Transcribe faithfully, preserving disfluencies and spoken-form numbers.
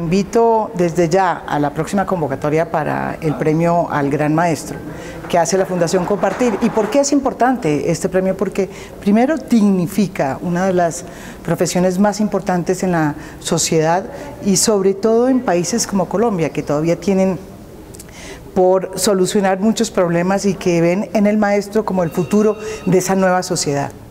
invito desde ya a la próxima convocatoria para el premio al Gran Maestro que hace la Fundación Compartir. ¿Y por qué es importante este premio? Porque primero dignifica una de las profesiones más importantes en la sociedad y sobre todo en países como Colombia, que todavía tienen por solucionar muchos problemas y que ven en el maestro como el futuro de esa nueva sociedad.